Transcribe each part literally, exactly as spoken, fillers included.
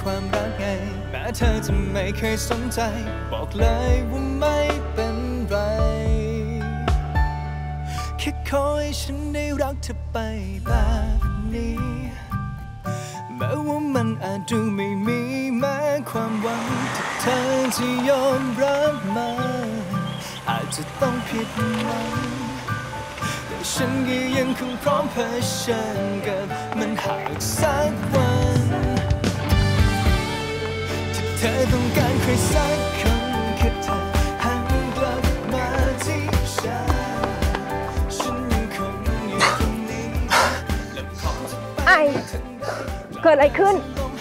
ความรักไงแม้เธอจะไม่เคยสนใจบอกเลยว่าไม่เป็นไรแค่ขอให้ฉันได้รักเธอไปแบบนี้แม้ว่ามันอาจดูไม่มีแม้ความหวังที่เธอจะยอมรับมาอาจจะต้องผิดหวังแต่ฉันก็ยังคงพร้อมเผชิญกับมันหากสักวันที่เธอต้องการใครสักคนแค่เธอหันกลับมาที่ฉันฉันยังคงอยู่ตรงนี้และพร้อมจะไปถึงเกิดอะไรขึ้น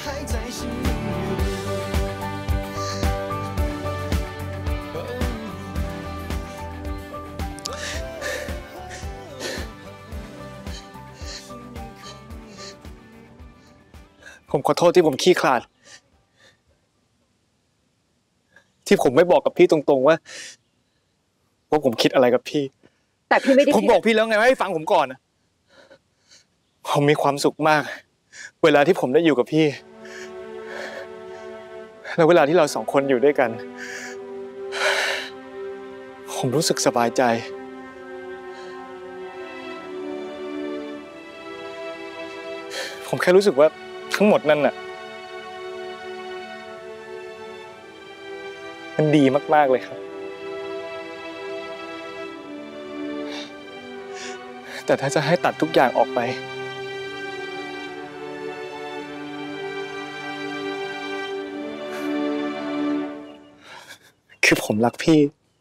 ผมขอโทษที่ผมขี้ขลาดที่ผมไม่บอกกับพี่ตรงๆว่าว่าผมคิดอะไรกับพี่แต่พี่ไม่ได้ผมบอกพี่แล้วไงว่าให้ฟังผมก่อนนะผมมีความสุขมากเวลาที่ผมได้อยู่กับพี่แล้วเวลาที่เราสองคนอยู่ด้วยกันผมรู้สึกสบายใจผมแค่รู้สึกว่าทั้งหมดนั่นน่ะมันดีมากๆเลยครับแต่ถ้าจะให้ตัดทุกอย่างออกไปคือผมรักพี่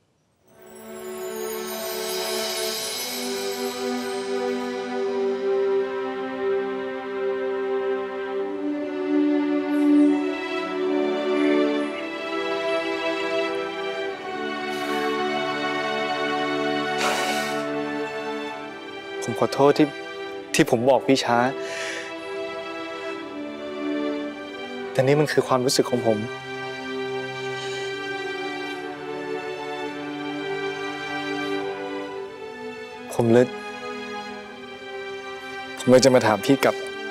ผมขอโทษที่ที่ผมบอกพี่ช้าแต่นี่มันคือความรู้สึกของผมผมเลยผมเลยจะมาถามพี่กลับ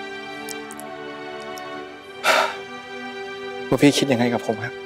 ว่าพี่คิดยังไงกับผมครับ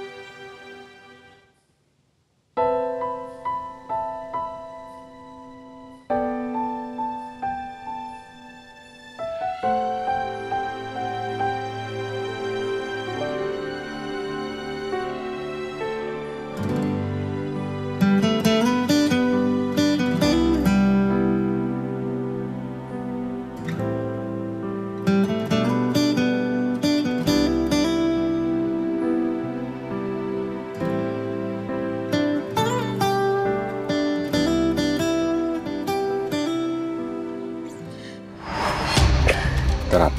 ครับ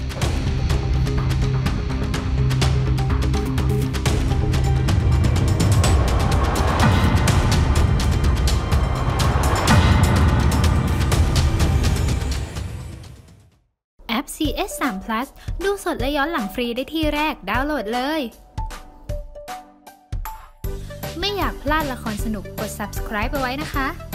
แอป ซี เอส สาม พลัส ดูสดและย้อนหลังฟรีได้ที่แรกดาวน์โหลดเลย ไม่อยากพลาดละครสนุกกด ซับสไครบ์ เอาไว้นะคะ